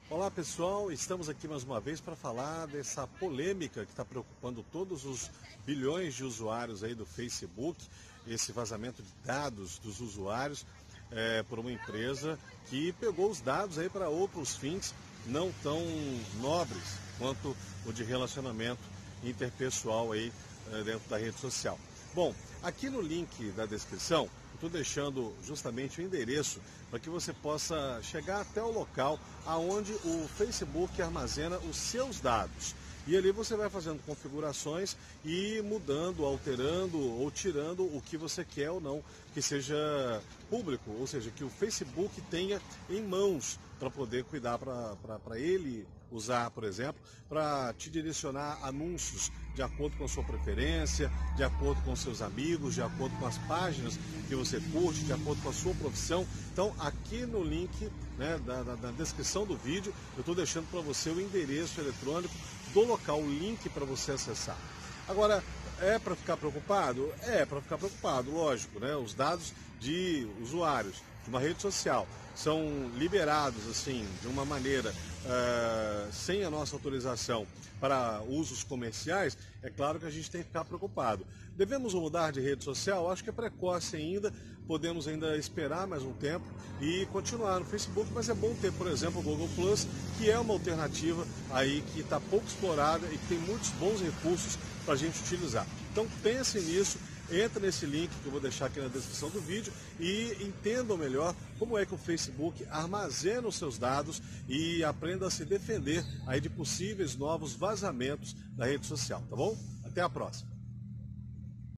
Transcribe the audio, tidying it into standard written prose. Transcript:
Olá pessoal, estamos aqui mais uma vez para falar dessa polêmica que está preocupando todos os bilhões de usuários aí do Facebook, esse vazamento de dados dos usuários por uma empresa que pegou os dados aí para outros fins não tão nobres quanto o de relacionamento interpessoal aí dentro da rede social. Bom, aqui no link da descrição, estou deixando justamente o endereço para que você possa chegar até o local aonde o Facebook armazena os seus dados. E ali você vai fazendo configurações e mudando, alterando ou tirando o que você quer ou não que seja público, ou seja, que o Facebook tenha em mãos para poder cuidar, para ele usar, por exemplo, para te direcionar anúncios de acordo com a sua preferência, de acordo com seus amigos, de acordo com as páginas que você curte, de acordo com a sua profissão. Então, aqui no link da descrição do vídeo, eu estou deixando para você o endereço eletrônico do local, o link para você acessar. Agora, é para ficar preocupado? É para ficar preocupado, lógico, né? Os dados de usuários de uma rede social são liberados assim de uma maneira sem a nossa autorização para usos comerciais, é claro que a gente tem que ficar preocupado. Devemos mudar de rede social? Acho que é precoce ainda, podemos ainda esperar mais um tempo e continuar no Facebook, mas é bom ter, por exemplo, o Google Plus, que é uma alternativa aí que está pouco explorada e que tem muitos bons recursos para a gente utilizar. Então pense nisso. Entra nesse link que eu vou deixar aqui na descrição do vídeo e entendam melhor como é que o Facebook armazena os seus dados e aprenda a se defender aí de possíveis novos vazamentos da rede social, tá bom? Até a próxima!